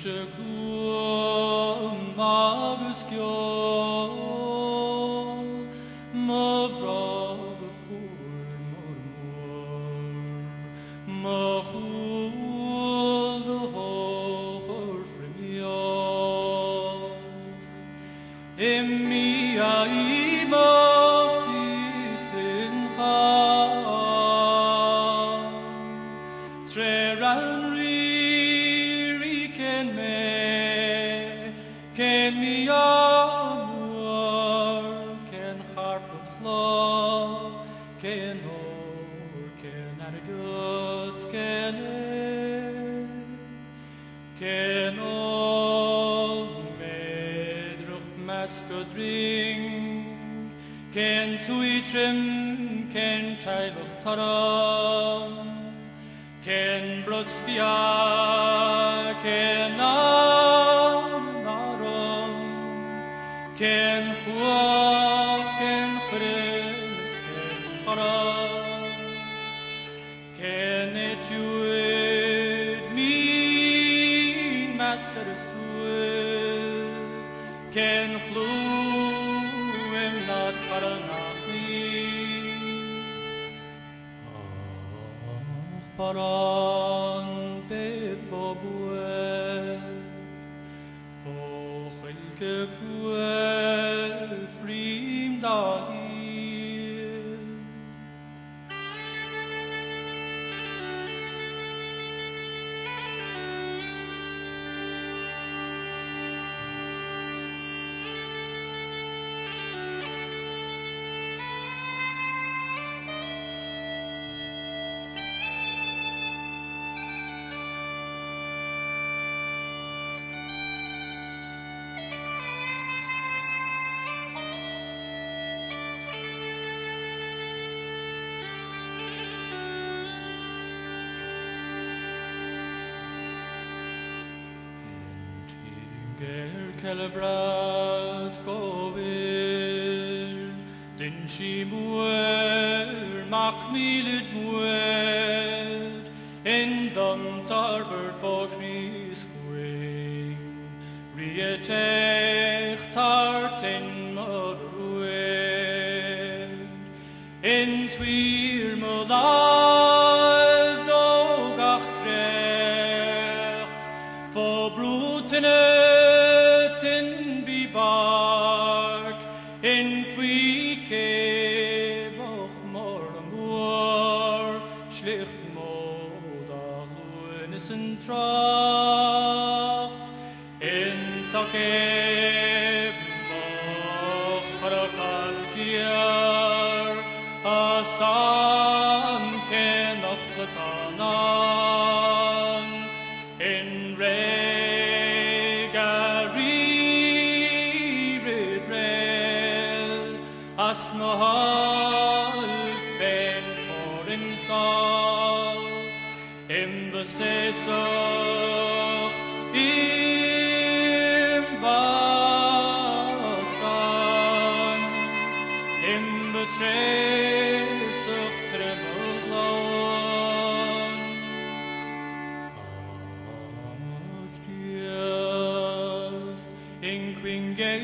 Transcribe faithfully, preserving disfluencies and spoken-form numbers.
Shekuam Mabuskyo Mavrag for Mormor Mahul the Hochor Frimion Emmi Aimach Isincha Treran Riri Ken Me Ken Mi Amor Ken Harput Law Ken Or Ken Argots Ken Ken Ol Medruch Maskodring Ken Tuitrim Ken Chailuch Taram Ken Broskia Ken Narum Ken Hua Ken Chris Ken Hara Ken Etuid Min Maser Suid Ken Fluim Not Karanachi Paran Befobue Vochelke Kuet Frim Dahi Ger Celebrat Govir Din Shi Muer Macmilid Muer In Dum Tarber for Chris Queen Rietech Tartin Modruer In Twir Modal Dogach Trecht For Brutene Bark in Frieke Boch Mormor Schlicht Modach Luenissen Tracht in Takeb Boch Harakalkier Asan Kenach Latanan in Regari Asmahal ben forin sal im besesoch im basan im betresoch tremolon Akriast in quinge